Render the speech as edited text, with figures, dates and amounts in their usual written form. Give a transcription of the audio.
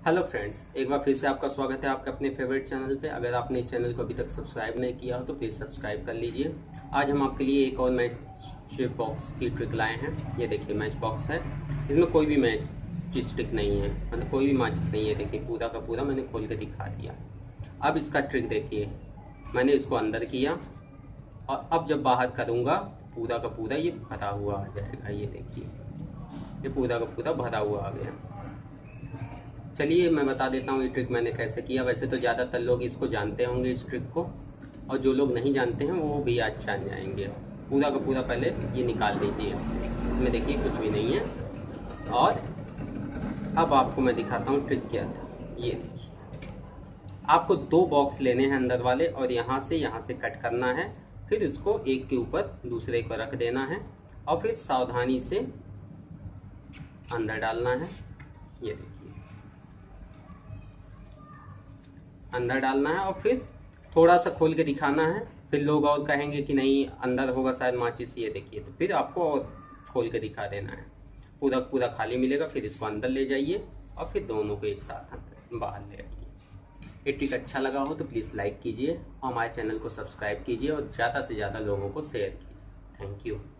Hello friends, एक बार फिर से आपका स्वागत है आपके अपने फेवरेट चैनल पे। अगर आपने इस चैनल को अभी तक सब्सक्राइब नहीं किया हो तो प्लीज़ सब्सक्राइब कर लीजिए। आज हम आपके लिए एक और मैच बॉक्स की ट्रिक लाए हैं। ये देखिए मैच बॉक्स है, इसमें कोई भी मैच ट्रिक नहीं है, मतलब कोई भी मैच नहीं है। देखिए पूरा का पूरा मैंने खोल के दिखा दिया। अब इसका ट्रिक देखिए, मैंने इसको अंदर किया और अब जब बाहर करूँगा पूरा का पूरा ये भरा हुआ आ जाएगा। ये देखिए, ये पूरा का पूरा भरा हुआ आ गया। चलिए मैं बता देता हूँ ये ट्रिक मैंने कैसे किया। वैसे तो ज़्यादातर लोग इसको जानते होंगे इस ट्रिक को, और जो लोग नहीं जानते हैं वो भी आज जान जाएंगे। पूरा का पूरा पहले ये निकाल लीजिए, इसमें देखिए कुछ भी नहीं है। और अब आपको मैं दिखाता हूँ ट्रिक क्या था। ये देखिए, आपको दो बॉक्स लेने हैं अंदर वाले, और यहाँ से कट करना है। फिर इसको एक के ऊपर दूसरे को रख देना है और फिर सावधानी से अंदर डालना है। ये देखिए, अंदर डालना है और फिर थोड़ा सा खोल के दिखाना है। फिर लोग और कहेंगे कि नहीं अंदर होगा शायद माचिस। ये देखिए, तो फिर आपको और खोल के दिखा देना है। पूरा पूरा खाली मिलेगा। फिर इसको अंदर ले जाइए और फिर दोनों को एक साथ अंदर बाहर ले आइए। ये ट्रिक अच्छा लगा हो तो प्लीज़ लाइक कीजिए और हमारे चैनल को सब्सक्राइब कीजिए और ज़्यादा से ज़्यादा लोगों को शेयर कीजिए। Thank you.